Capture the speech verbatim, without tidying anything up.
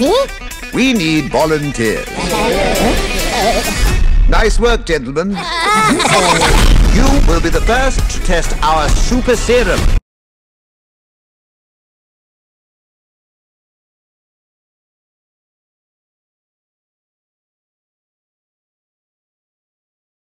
We need volunteers. Nice work, gentlemen. You will be the first to test our super serum.